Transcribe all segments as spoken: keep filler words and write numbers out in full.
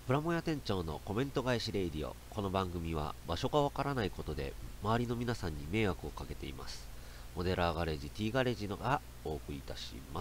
プラモヤ店長のコメント返しレイディオ。この番組は場所がわからないことで周りの皆さんに迷惑をかけています。モデラーガレージ T ガレージのがお送りいたします。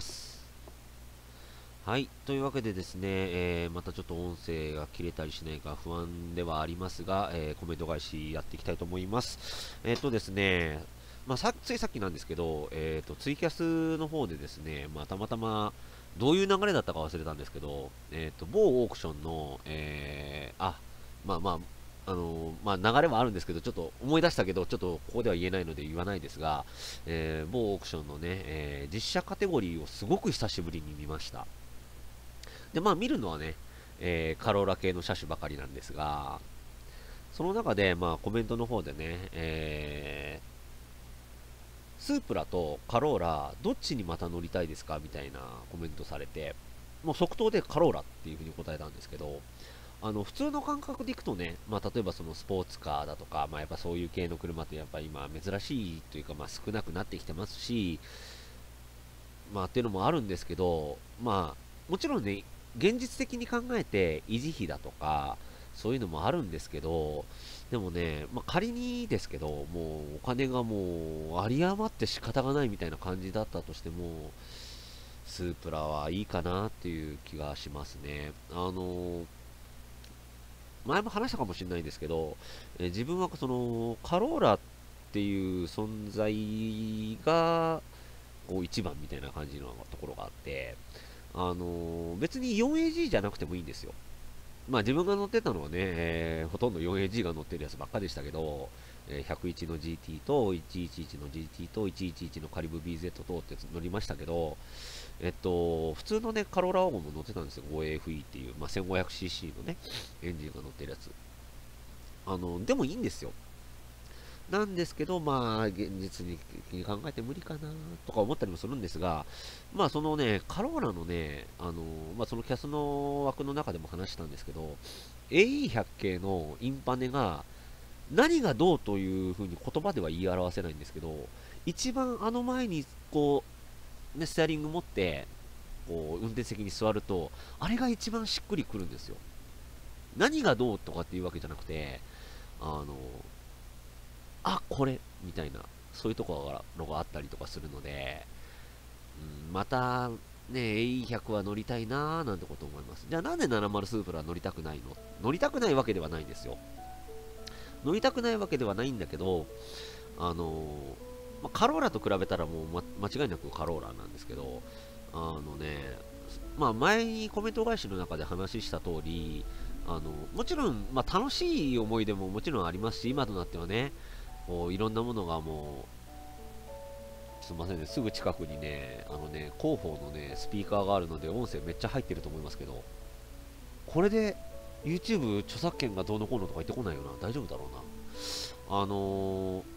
はい。というわけでですね、えーまたちょっと音声が切れたりしないか不安ではありますが、えーコメント返しやっていきたいと思います。えっ、とですね、まあ、さついさっきなんですけど、えっ、と、ツイキャスの方でですね、まあ、たまたま、どういう流れだったか忘れたんですけど、えっ、と、某オークションの、えーあ、まあまあ、あのーまあ、流れはあるんですけど、ちょっと思い出したけど、ちょっとここでは言えないので言わないですが、えー某オークションのね、えー実写カテゴリーをすごく久しぶりに見ました。で、まあ見るのはね、えーカローラ系の車種ばかりなんですが、その中で、まあコメントの方でね、えースープラとカローラ、どっちにまた乗りたいですかみたいなコメントされて、もう即答でカローラっていうふうに答えたんですけど、あの普通の感覚でいくとね、まあ、例えばそのスポーツカーだとか、まあ、やっぱそういう系の車ってやっぱり今珍しいというか、まあ、少なくなってきてますし、まあ、っていうのもあるんですけど、まあ、もちろんね、現実的に考えて維持費だとか、そういうのもあるんですけど、でもね、まあ、仮にですけど、もうお金がもう有り余って仕方がないみたいな感じだったとしても、スープラはいいかなっていう気がしますね。あの前も話したかもしれないんですけど、えー自分はそのカローラっていう存在がこう一番みたいな感じのところがあって、あのー別に フォーエージー じゃなくてもいいんですよ。まあ自分が乗ってたのはね、えーほとんど フォーエージー が乗ってるやつばっかでしたけど、えーひゃくいちの ジーティー といちいちいちの ジーティー といちいちいちのカリブ ビーゼット とって乗りましたけど、えっと、普通のね、カローラワゴンも乗ってたんですよ。ごエーエフイー っていう、まあ、せんごひゃくシーシー のね、エンジンが乗ってるやつ。あの、でもいいんですよ。なんですけど、まあ、現実に考えて無理かなとか思ったりもするんですが、まあ、そのね、カローラのね、あの、まあ、そのキャスの枠の中でも話したんですけど、エーイーひゃく 系のインパネが何がどうというふうに言葉では言い表せないんですけど、一番あの前にこう、ね、ステアリング持って、こう、運転席に座ると、あれが一番しっくりくるんですよ。何がどうとかっていうわけじゃなくて、あの、あ、これみたいな、そういうところがあったりとかするので、うん、また、ね、エーイーひゃく は乗りたいなーなんてこと思います。じゃあなんでななじゅうスープラは乗りたくないの？乗りたくないわけではないんですよ。乗りたくないわけではないんだけど、あのーまあ、カローラと比べたらもう、ま、間違いなくカローラなんですけど、あのね、まあ、前にコメント返しの中で話した通り、あのもちろん、まあ、楽しい思い出ももちろんありますし、今となってはね、こういろんなものがもう、すみませんね、すぐ近くにね、あのね、広報のね、スピーカーがあるので、音声めっちゃ入ってると思いますけど、これで YouTube 著作権がどうのこうのとか言ってこないよな、大丈夫だろうな。あのー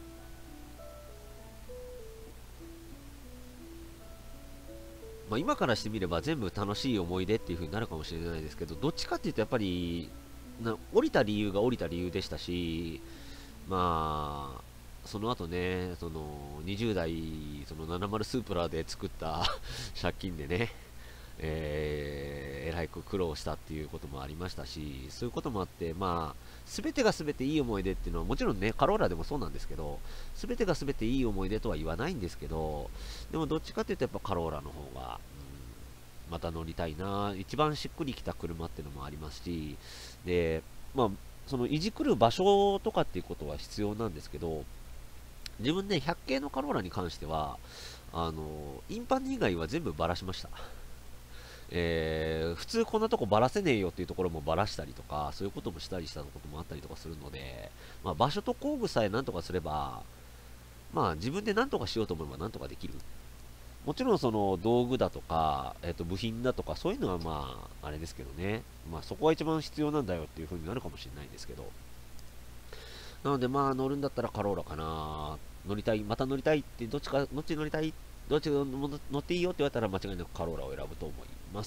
まあ、今からしてみれば全部楽しい思い出っていう風になるかもしれないですけど、どっちかっていうとやっぱり、な降りた理由が降りた理由でしたし、まあ、その後ね、そのにじゅう代、そのななじゅうスープラで作った借金でね、えー、えらい苦労したっていうこともありましたし、そういうこともあって、まあ、すべてがすべていい思い出っていうのは、もちろんね、カローラでもそうなんですけど、すべてがすべていい思い出とは言わないんですけど、でもどっちかっていうとやっぱカローラの方が、うん、また乗りたいな、一番しっくりきた車っていうのもありますし、で、まあ、そのいじくる場所とかっていうことは必要なんですけど、自分ね、ひゃく系のカローラに関しては、あの、インパン以外は全部バラしました。えー、普通こんなとこばらせねえよっていうところもばらしたりとか、そういうこともしたりしたこともあったりとかするので、まあ、場所と工具さえなんとかすれば、まあ自分で何とかしようと思えば何とかできる。もちろんその道具だとか、えっ、と部品だとかそういうのはまああれですけどね、まあそこが一番必要なんだよっていう風になるかもしれないんですけど、なのでまあ乗るんだったらカローラかな、乗りたい、また乗りたいって、どっちか、どっち乗りたい、どっち乗っていいよって言われたら間違いなくカローラを選ぶと思います。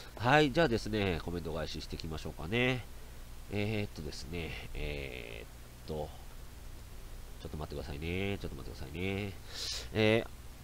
はい、じゃあですね、コメント返ししていきましょうかね。えー、っとですね、えー、っと、ちょっと待ってくださいね。ちょっと待ってくださいね。えー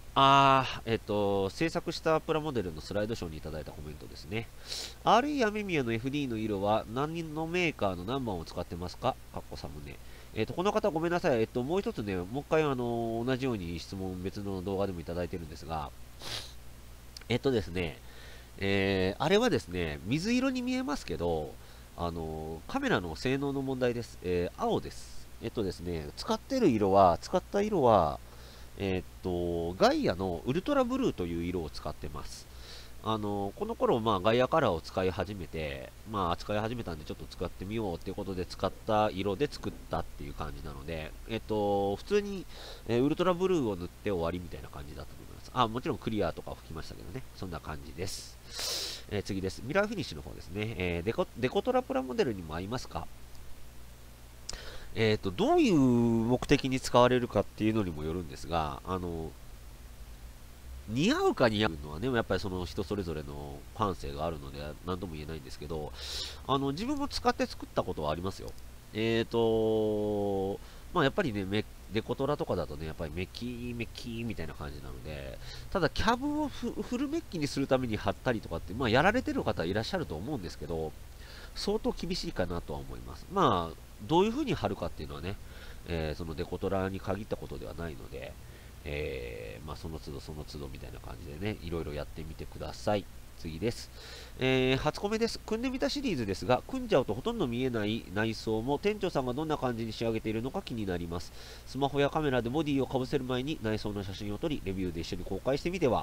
あー、えっと、制作したプラモデルのスライドショーにいただいたコメントですね。アールイー アメミヤの エフディー の色は何のメーカーの何番を使ってますか？かっこサムネ。えっと、この方ごめんなさい。えっと、もう一つね、もう一回あの、同じように質問別の動画でもいただいてるんですが、えっとですね、えー、あれはですね、水色に見えますけど、あの、カメラの性能の問題です。えー、青です。えっとですね、使ってる色は、使った色は、えーっと、ガイアのウルトラブルーという色を使ってます。あの、この頃、まあ、ガイアカラーを使い始めて、まあ、使い始めたんで、ちょっと使ってみようっていうことで使った色で作ったっていう感じなので、えっと、普通に、えーウルトラブルーを塗って終わりみたいな感じだと思います。あ、もちろんクリアとか吹きましたけどね。そんな感じです。えー次です。ミラーフィニッシュの方ですね。えーデコ、デコトラプラモデルにも合いますか？えっと、どういう目的に使われるかっていうのにもよるんですが、あの、似合うか似合うのはね、やっぱりその人それぞれの感性があるので、何とも言えないんですけど、あの、自分も使って作ったことはありますよ。えーと、まあやっぱりね、メデコトラとかだとね、やっぱりメッキー、メッキーみたいな感じなので、ただキャブをフフルメッキにするために貼ったりとかって、まあやられてる方いらっしゃると思うんですけど、相当厳しいかなとは思います。まあ、どういう風に貼るかっていうのはね、えーそのデコトラに限ったことではないので、えーまあ、その都度その都度みたいな感じでね、いろいろやってみてください。次です。えー、初コメです。組んでみたシリーズですが、組んじゃうとほとんど見えない内装も店長さんがどんな感じに仕上げているのか気になります。スマホやカメラでボディをかぶせる前に内装の写真を撮り、レビューで一緒に公開してみては、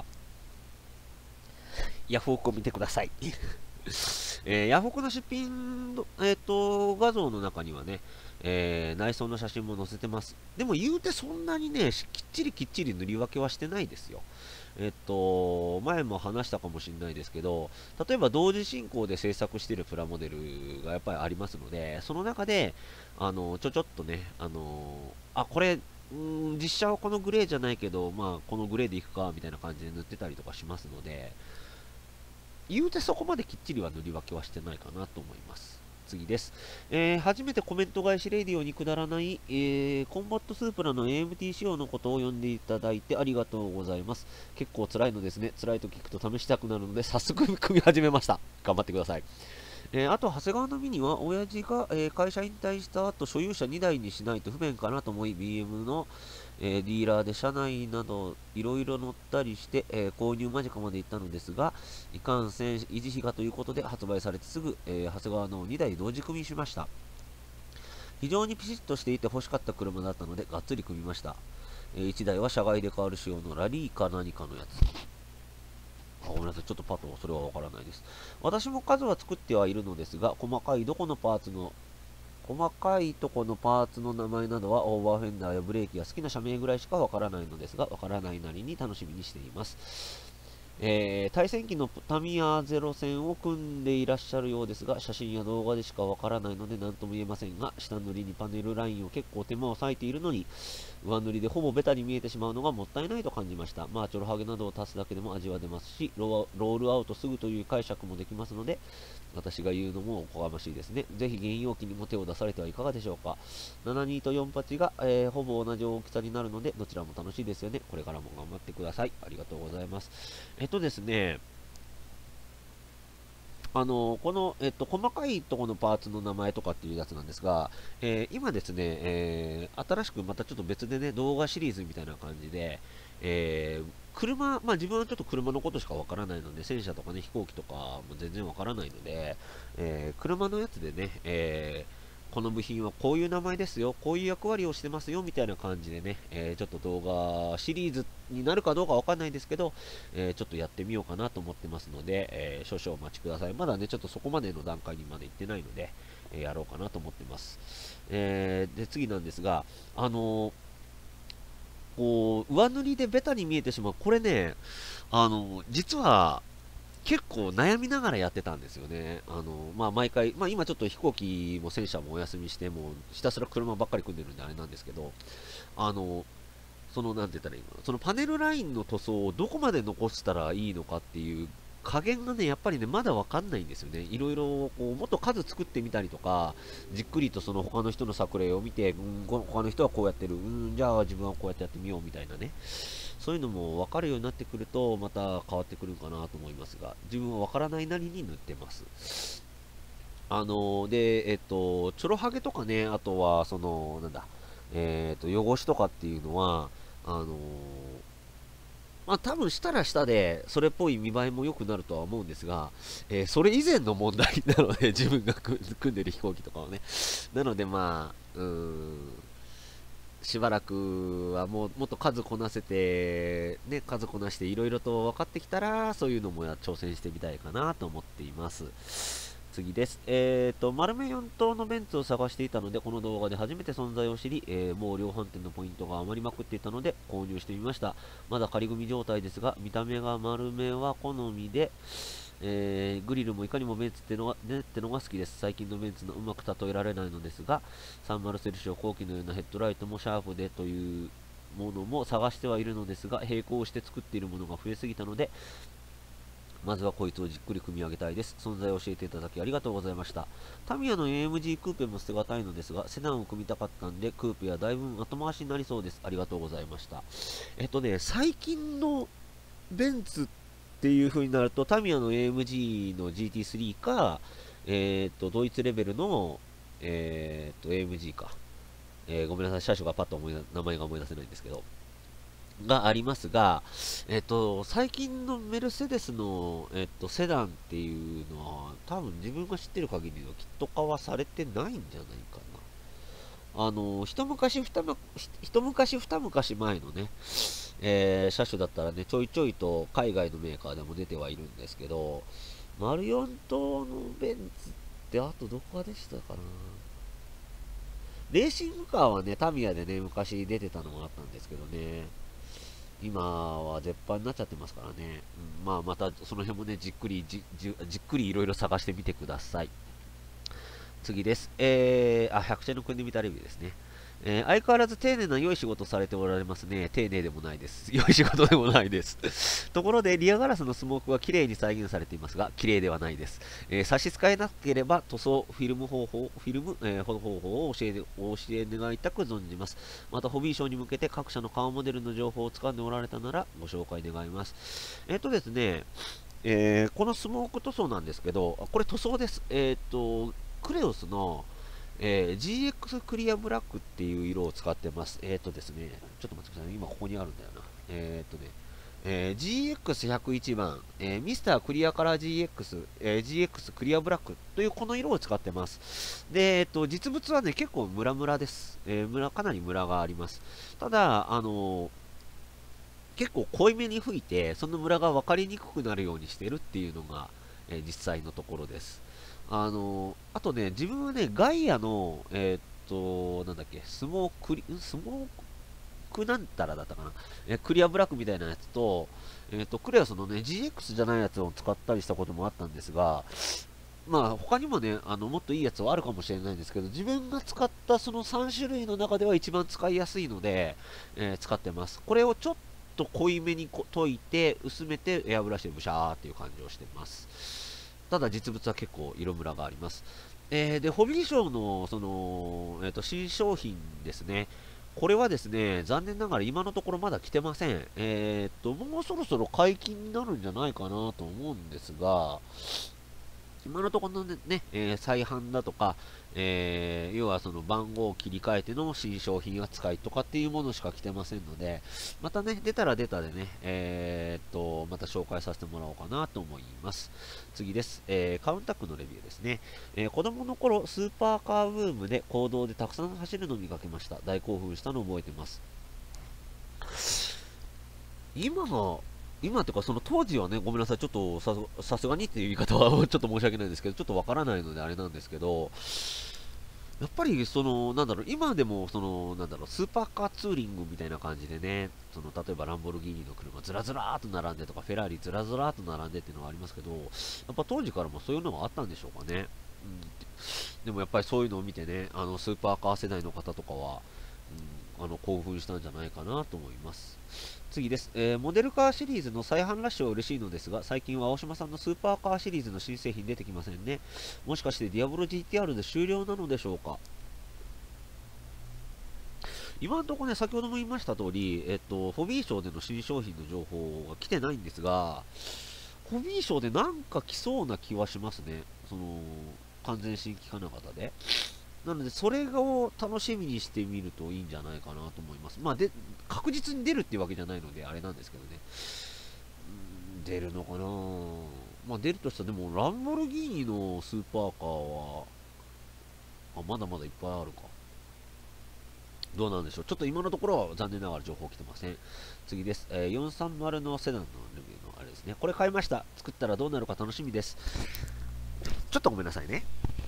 ヤフオクを見てください。えーヤフオクの出品の、えーと、画像の中にはね、えー内装の写真も載せてます。でも言うてそんなにね、きっちりきっちり塗り分けはしてないですよ。えっと、前も話したかもしれないですけど、例えば同時進行で制作しているプラモデルがやっぱりありますので、その中で、あの、ちょちょっとね、あの、あ、これ、うーん実写はこのグレーじゃないけど、まあ、このグレーでいくか、みたいな感じで塗ってたりとかしますので、言うてそこまできっちりは塗り分けはしてないかなと思います。次です。えー初めてコメント返しレディオにくだらない、えーコンバットスープラの エーエムティー 仕様のことを読んでいただいてありがとうございます。結構辛いのですね。辛いと聞くと試したくなるので、早速組み始めました。頑張ってください。えーあと、長谷川のミニは、親父が、えー会社引退した後、所有者にだいにしないと不便かなと思い、ビーエム の、えーディーラーで車内などいろいろ乗ったりして、えー購入間近まで行ったのですが、いかんせん維持費がということで発売されてすぐ、えー長谷川のにだい同時組みしました。非常にピシッとしていて欲しかった車だったので、がっつり組みました。えーいちだいは車外で変わる仕様のラリーか何かのやつ。あごめんなさい、ちょっとパッとそれはわからないです。私も数は作ってはいるのですが、細かいどこのパーツの細かいとこのパーツの名前などはオーバーフェンダーやブレーキや好きな社名ぐらいしかわからないのですが、わからないなりに楽しみにしています。えー対戦機のタミヤゼロ戦を組んでいらっしゃるようですが、写真や動画でしかわからないので何とも言えませんが、下塗りにパネルラインを結構手間を割いているのに、上塗りでほぼベタに見えてしまうのがもったいないと感じました。まあ、チョロハゲなどを足すだけでも味は出ますし、ロールアウトすぐという解釈もできますので、私が言うのもおこがましいですね。ぜひ原容器にも手を出されてはいかがでしょうか。ななにとよんはちが、えーほぼ同じ大きさになるので、どちらも楽しいですよね。これからも頑張ってください。ありがとうございます。えっとですね、あのこの、えっと、細かいところのパーツの名前とかっていうやつなんですが、えー今ですね、えー新しくまたちょっと別でね、動画シリーズみたいな感じで、えー車、まあ自分はちょっと車のことしかわからないので、戦車とかね、飛行機とかも全然わからないので、えー車のやつでね、えーこの部品はこういう名前ですよ、こういう役割をしてますよ、みたいな感じでね、えーちょっと動画シリーズになるかどうかわかんないですけど、えーちょっとやってみようかなと思ってますので、えー少々お待ちください。まだね、ちょっとそこまでの段階にまで行ってないので、えーやろうかなと思ってます。えーで、次なんですが、あのーこう、上塗りでベタに見えてしまう。これね、あのー実は、結構悩みながらやってたんですよね。あの、まあ、毎回、まあ、今ちょっと飛行機も戦車もお休みして、もうひたすら車ばっかり組んでるんであれなんですけど、あの、その、なんて言ったらいいのかな、そのパネルラインの塗装をどこまで残したらいいのかっていう加減がね、やっぱりね、まだわかんないんですよね。いろいろ、こう、もっと数作ってみたりとか、じっくりとその他の人の作例を見て、うん、こ他の人はこうやってる、うん、じゃあ自分はこうやってやってみようみたいなね。そういうのも分かるようになってくると、また変わってくるかなと思いますが、自分は分からないなりに塗ってます。あのーで、えっと、チョロハゲとかね、あとは、その、なんだ、えっと、汚しとかっていうのは、あのーまあ多分したらしたで、それっぽい見栄えも良くなるとは思うんですが、えーそれ以前の問題なので、自分が組んでる飛行機とかはね。なのでまあ、うーん、しばらくはもうもっと数こなせて、ね、数こなしていろいろと分かってきたら、そういうのもや挑戦してみたいかなと思っています。次です。えーと、丸目よん頭のベンツを探していたので、この動画で初めて存在を知り、えーもう量販店のポイントが余りまくっていたので、購入してみました。まだ仮組み状態ですが、見た目が丸目は好みで、えーグリルもいかにもベンツってのが、ね、ってのが好きです。最近のベンツのうまく例えられないのですが、さんじゅうセルシオ後期のようなヘッドライトもシャープでというものも探してはいるのですが、並行して作っているものが増えすぎたので、まずはこいつをじっくり組み上げたいです。存在を教えていただきありがとうございました。タミヤの エーエムジー クーペも捨てがたいのですが、セダンを組みたかったんで、クーペはだいぶ後回しになりそうです。ありがとうございました。えっとね、最近のベンツっていう風になると、タミヤの エーエムジー の ジーティースリー か、えっと、ドイツレベルの、えっと、エーエムジー か。えーごめんなさい、車種がパッと思い名前が思い出せないんですけど、がありますが、えっと、最近のメルセデスの、えっと、セダンっていうのは、多分自分が知ってる限りはキット化はされてないんじゃないかな。あの、一昔二昔、一昔二昔前のね、えー車種だったらね、ちょいちょいと海外のメーカーでも出てはいるんですけど、丸よん頭のベンツってあとどこがでしたかな。レーシングカーはね、タミヤでね、昔出てたのがあったんですけどね、今は絶版になっちゃってますからね。うん、まあ、またその辺もね、じっくりじ、じじっくりいろいろ探してみてください。次です。えー、あ、百戦の国で見たレビューですね。えー相変わらず丁寧な良い仕事されておられますね。丁寧でもないです。良い仕事でもないです。ところで、リアガラスのスモークは綺麗に再現されていますが、綺麗ではないです。えー差し支えなければ塗装、フィルム方法、フィルム、えー方法を教えて、お教え願いたく存じます。また、ホビーショーに向けて各社の顔モデルの情報を掴んでおられたなら、ご紹介願います。えっ、とですね、えーこのスモーク塗装なんですけど、これ塗装です。えっ、と、クレオスの、えー ジーエックス クリアブラックっていう色を使ってます。えっ、とですね、ちょっと待ってください。今ここにあるんだよな。えっ、とね、えー ジーエックスひゃくいち 番、えー、ミスタークリアカラー ジーエックス、えー ジーエックス クリアブラックというこの色を使ってます。で、えっ、と、実物はね、結構ムラムラです。えー、ムラ、かなりムラがあります。ただ、あのー結構濃いめに吹いて、そのムラが分かりにくくなるようにしてるっていうのが、えー実際のところです。あのーあとね、自分はね、ガイアの、えーっと、なんだっけ、スモークリ、んスモークなんたらだったかな。えークリアブラックみたいなやつと、えーっと、クレアスのね、ジーエックス じゃないやつを使ったりしたこともあったんですが、まあ、他にもね、あの、もっといいやつはあるかもしれないんですけど、自分が使ったそのさん種類の中では一番使いやすいので、えー使ってます。これをちょっと濃いめにこ溶いて、薄めてエアブラシでブシャーっていう感じをしてます。ただ実物は結構色ムラがあります。えーで、ホビーショーの、その、えっと、新商品ですね。これはですね、残念ながら今のところまだ来てません。えっと、もうそろそろ解禁になるんじゃないかなと思うんですが、今のところのね、えー再販だとか、えー要はその番号を切り替えての新商品扱いとかっていうものしか来てませんので、またね、出たら出たでね、えーっと、また紹介させてもらおうかなと思います。次です。えーカウンタックのレビューですね。えー子供の頃、スーパーカーブームで公道でたくさん走るのを見かけました。大興奮したのを覚えてます。今は、今っていうか、その当時はね、ごめんなさい、ちょっとささすがにっていう言い方はちょっと申し訳ないんですけど、ちょっとわからないのであれなんですけど、やっぱりその、なんだろう、今でもその、なんだろう、スーパーカーツーリングみたいな感じでね、その、例えばランボルギーニの車ずらずらーっと並んでとか、フェラーリずらずらーっと並んでっていうのはありますけど、やっぱ当時からもそういうのがあったんでしょうかね。うん、でもやっぱりそういうのを見てね、あの、スーパーカー世代の方とかは、うん、 あの興奮したんじゃないかなと思います。次です、えーモデルカーシリーズの再販ラッシュは嬉しいのですが、最近は青島さんのスーパーカーシリーズの新製品出てきませんね。もしかしてディアブロ ジーティーアール で終了なのでしょうか。今のところね、先ほども言いました通り、えっと、ホビーショーでの新商品の情報が来てないんですが、ホビーショーでなんか来そうな気はしますね。その、完全新規金型で。なので、それを楽しみにしてみるといいんじゃないかなと思います。まあ、で、確実に出るっていうわけじゃないので、あれなんですけどね。うーん出るのかな。まあ、出るとしたら、でも、ランボルギーニのスーパーカーは、あ、まだまだいっぱいあるか。どうなんでしょう。ちょっと今のところは残念ながら情報来てません。次です。えー、よんさんまるのセダンのレビューのあれですね。これ買いました。作ったらどうなるか楽しみです。ちょっとごめんなさいね。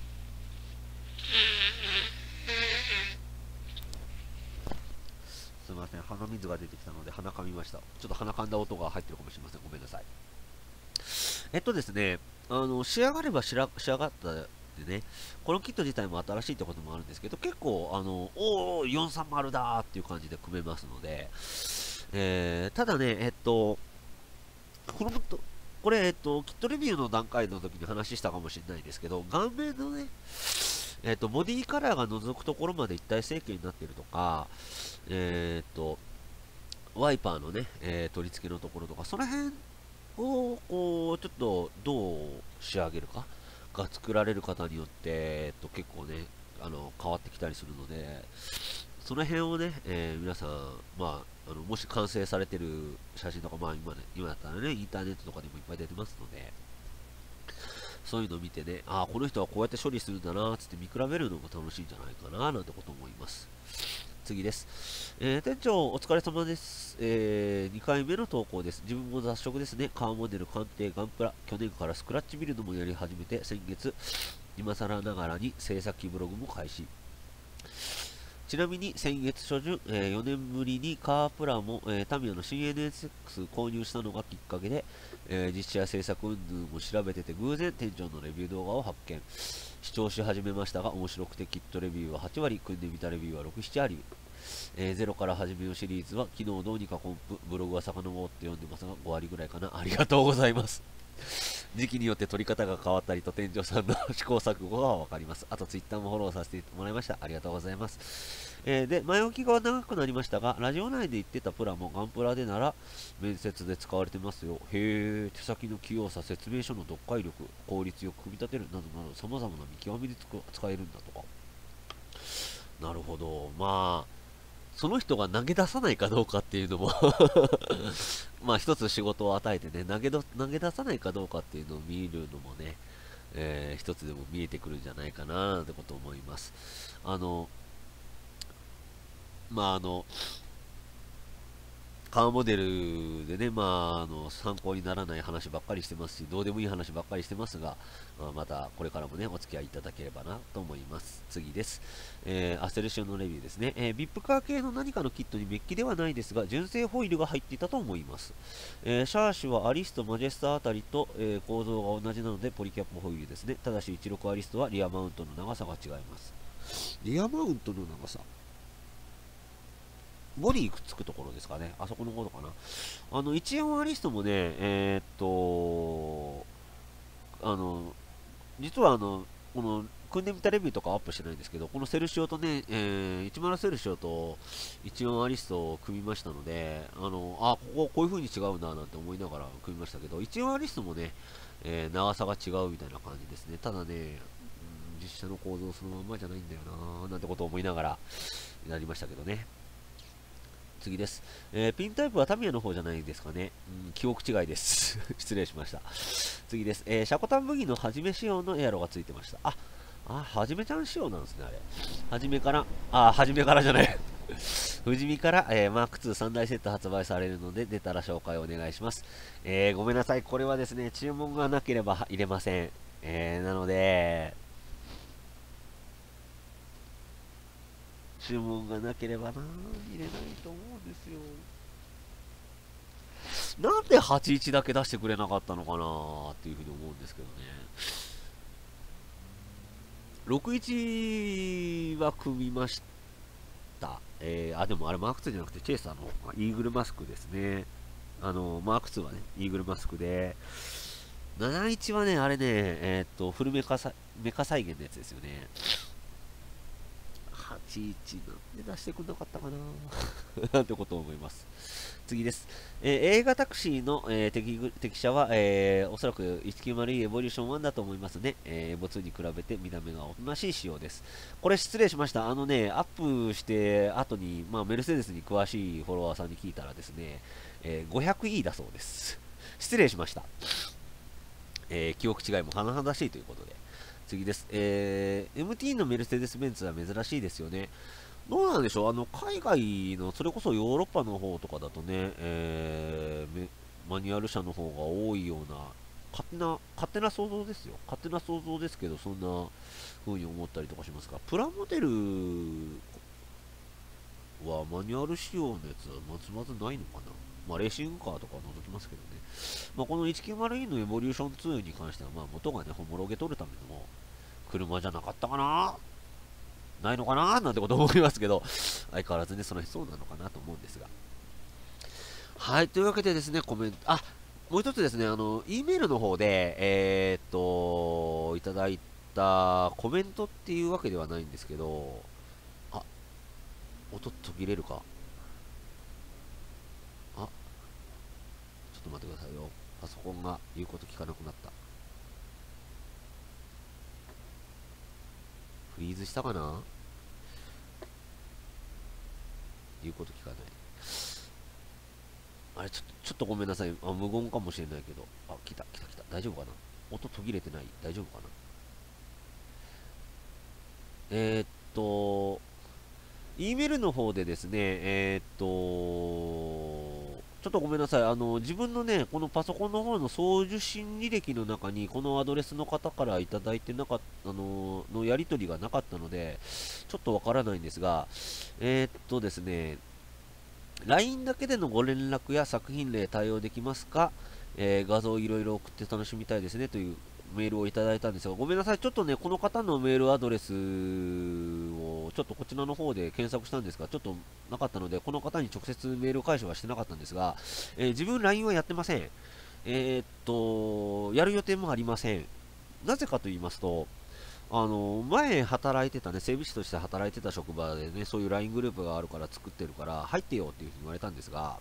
すみません。鼻水が出てきたので鼻かみました。ちょっと鼻かんだ音が入ってるかもしれません。ごめんなさい。えっとですね、あの、仕上がれば仕上がったでね、このキット自体も新しいってこともあるんですけど、結構、あの、おー、よんさんまるだーっていう感じで組めますので、えー、ただね、えっと、このこれ、えっと、キットレビューの段階の時に話したかもしれないですけど、顔面のね、えっと、ボディカラーが覗くところまで一体成形になっているとか、えっと、ワイパーのね、えー取り付けのところとか、その辺を、こう、ちょっとどう仕上げるかが作られる方によって、えっと、結構ね、あの、変わってきたりするので、その辺をね、えー皆さん、まあ、あのもし完成されてる写真とか、まあ今ね、今だったらね、インターネットとかでもいっぱい出てますので、そういうのを見てね、ああ、この人はこうやって処理するんだな、つって見比べるのが楽しいんじゃないかな、なんてこと思います。次です。えー店長、お疲れ様です。えーにかいめの投稿です。自分も雑食ですね。カーモデル、鑑定、ガンプラ。去年からスクラッチビルドもやり始めて、先月、今更ながらに制作ブログも開始。ちなみに先月初旬、えーよねんぶりにカープラも、えータミヤの シーエヌエスエックス 購入したのがきっかけで、えー実写や制作運動も調べてて偶然店長のレビュー動画を発見。視聴し始めましたが面白くてキットレビューははちわり、組んでみたレビューはろく、ななわり。えーゼロから始めようシリーズは昨日どうにかコンプ、ブログは遡って読んでますがごわりぐらいかな。ありがとうございます。時期によって撮り方が変わったりと店長さんの試行錯誤がわかります。あとツイッターもフォローさせてもらいました。ありがとうございます。えーで、前置きが長くなりましたが、ラジオ内で言ってたプラもガンプラでなら面接で使われてますよ。へー、手先の器用さ、説明書の読解力、効率よく組み立てるなどなど様々な見極めで使えるんだとか。なるほど。まあ、その人が投げ出さないかどうかっていうのもまあ一つ仕事を与えてね、投げど投げ出さないかどうかっていうのを見るのもね、えー一つでも見えてくるんじゃないかななんてことを思います。あの、まああの、カーモデルでね、まあ、あの、参考にならない話ばっかりしてますし、どうでもいい話ばっかりしてますが、まあ、またこれからもね、お付き合いいただければなと思います。次です。えー、アセルシオのレビューですね。えー、ビップカー系の何かのキットにメッキではないですが、純正ホイールが入っていたと思います。えー、シャーシュはアリスト、マジェスタあたりと、えー構造が同じなので、ポリキャップホイールですね。ただし、じゅうろくアリストはリアマウントの長さが違います。リアマウントの長さボディくっつくところですかね。あそこのことかな。あの、いちよんアリストもね、えーっと、あの、実はあの、この、組んでみたレビューとかアップしてないんですけど、このセルシオとね、えー、じゅうセルシオといちよんアリストを組みましたので、あの、あ、こここういう風に違うななんて思いながら組みましたけど、いちよんアリストもね、えー長さが違うみたいな感じですね。ただね、うん実写の構造そのまんまじゃないんだよななんてことを思いながらやりましたけどね。次です、えーピンタイプはタミヤの方じゃないですかね。うん、記憶違いです。失礼しました。次です。えーシャコタンブギのはじめ仕様のエアロがついてました。あ、あ、はじめちゃん仕様なんですね、あれ。はじめから、あ、はじめからじゃない。富士見から、えー、マークツーさん大セット発売されるので、出たら紹介お願いします。えーごめんなさい。これはですね、注文がなければ入れません。えーなので、注文がなければな、入れないと思うんですよ。なんではちじゅういちだけ出してくれなかったのかなっていうふうに思うんですけどね。ろくじゅういちは組みました。 えー、あ、でもあれマークツーじゃなくてチェイサーのイーグルマスクですね。あの、マークツーはね、イーグルマスクで、ななじゅういちはね、あれね、えーっと、フルメカさメカ再現のやつですよね。はちじゅういちなんで出してくんなかったかななんてことを思います。次です。えー映画タクシーの、えー敵ぐ敵車は、えーおそらく いちきゅうまるイー エボリューションワンだと思いますね。えーエボツーに比べて見た目がおとなしい仕様です。これ失礼しました。あのね、アップして後に、まあ、メルセデスに詳しいフォロワーさんに聞いたらですね、えー ごひゃくイー だそうです。失礼しました。えー記憶違いも甚だしいということで。次です。えー エムティー のメルセデス・ベンツは珍しいですよね。どうなんでしょう、あの海外の、それこそヨーロッパの方とかだとね、えーめマニュアル車の方が多いような、勝手な、勝手な想像ですよ。勝手な想像ですけど、そんな風に思ったりとかしますが、プラモデルはマニュアル仕様のやつはまずまずないのかな。まあ、レーシングカーとかは除きますけどね。まあ、この いちきゅうまるイー のエボリューションツーに関しては、まあ、元がね、ホモロゲ取るための車じゃなかったかなないのかななんてこと思いますけど、相変わらずね、その辺そうなのかなと思うんですが。はい、というわけでですね、コメント、あ、もう一つですね、あの、E メールの方で、えーっと、いただいたコメントっていうわけではないんですけど、あ、音途切れるか。あ、ちょっと待ってくださいよ。パソコンが言うこと聞かなくなった。フリーズしたかな言うこと聞かない。あれ、ちょっと、ちょっとごめんなさい。あ、無言かもしれないけど。あ、来た、来た、来た。大丈夫かな音途切れてない大丈夫かなえーっと、E メールの方でですね、えーっと、ちょっとごめんなさい。あの、自分のね、このパソコンの方の送受信履歴の中に、このアドレスの方からいただいてなかった、あの、のやり取りがなかったので、ちょっとわからないんですが、えーっとですね、ライン だけでのご連絡や作品例対応できますか、えー画像いろいろ送って楽しみたいですねというメールをいただいたんですが、ごめんなさい、ちょっとね、この方のメールアドレスをちょっとこちらの方で検索したんですが、ちょっとなかったので、この方に直接メール返しはしてなかったんですが、えー自分 ライン はやってません。えーっと、やる予定もありません。なぜかと言いますと、あの前働いてたね、整備士として働いてた職場でね、そういう ライン グループがあるから作ってるから、入ってよっていうふうに言われたんですが、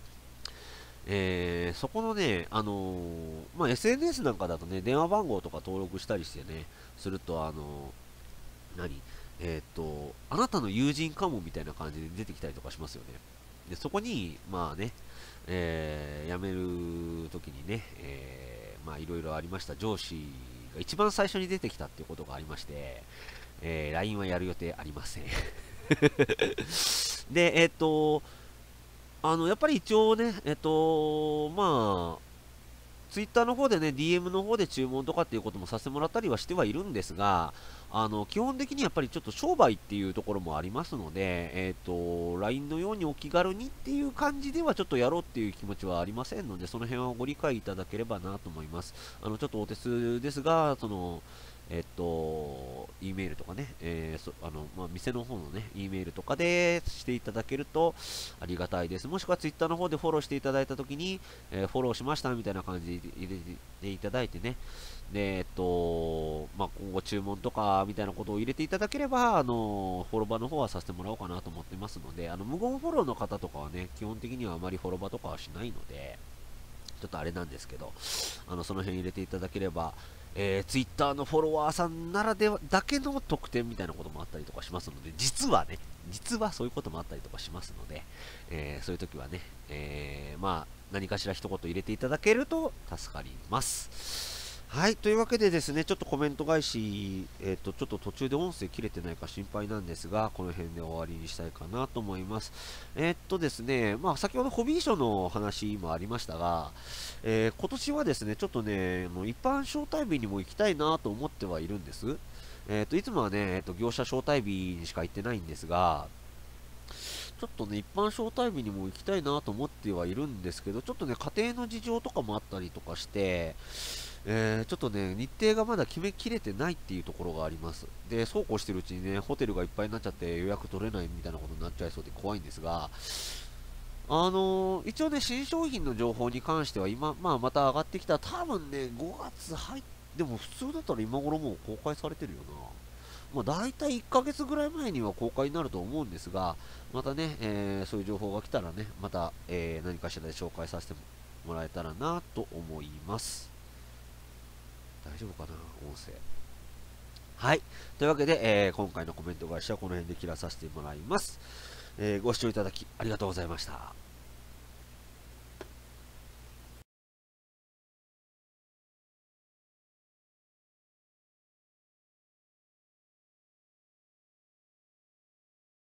えーそこのね、あのーまあ、エスエヌエス なんかだとね、電話番号とか登録したりしてね、すると、あのー何えーっと、あなたの友人かもみたいな感じで出てきたりとかしますよね。で、そこに、まあね、えー辞めるときにね、えーまあいろいろありました上司が一番最初に出てきたっていうことがありまして、えー ライン はやる予定ありません。で、えーっと、あの、やっぱり一応ね、えーっと、まあ、ツイッターの方でね、ディーエム の方で注文とかっていうこともさせてもらったりはしてはいるんですが、あの、基本的にやっぱりちょっと商売っていうところもありますので、えっと、ライン のようにお気軽にっていう感じではちょっとやろうっていう気持ちはありませんので、その辺はご理解いただければなと思います。あの、ちょっとお手数ですが、その、えっと、E メールとかね、えーそあのまあ、店の方のね、E メールとかでしていただけるとありがたいです。もしくは Twitter の方でフォローしていただいたときに、えーフォローしましたみたいな感じで入れていただいてね、で、えっと、まあ、今後注文とかみたいなことを入れていただければ、あの、フォロバの方はさせてもらおうかなと思ってますので、あの、無言フォローの方とかはね、基本的にはあまりフォロバとかはしないので、ちょっとあれなんですけど、あのその辺入れていただければ、えー、Twitter のフォロワーさんならではだけの特典みたいなこともあったりとかしますので、実はね、実はそういうこともあったりとかしますので、えーそういう時はね、えーまあ、何かしら一言入れていただけると助かります。はい、というわけでですね、ちょっとコメント返し、えっと、ちょっと途中で音声切れてないか心配なんですが、この辺で終わりにしたいかなと思います。えっとですね、まあ、先ほどホビーショーの話もありましたが、えー今年はですね、ちょっとね、あの一般招待日にも行きたいなと思ってはいるんです。えっと、いつもはね、えっと、業者招待日にしか行ってないんですが、ちょっとね、一般招待日にも行きたいなと思ってはいるんですけど、ちょっとね、家庭の事情とかもあったりとかして、 えー、ちょっとね、日程がまだ決めきれてないっていうところがあります。で、そうこうしてるうちにね、ホテルがいっぱいになっちゃって予約取れないみたいなことになっちゃいそうで怖いんですが、あのー一応ね、新商品の情報に関しては今、まあ、また上がってきた、多分ね、ごがつ入っでも普通だったら今頃もう公開されてるよな。まあ、大体いっかげつぐらい前には公開になると思うんですが、またね、えーそういう情報が来たらね、また、えー何かしらで紹介させてもらえたらなと思います。大丈夫かな、音声。はい。というわけで、えー今回のコメント返しはこの辺で切らさせてもらいます。えーご視聴いただきありがとうございました。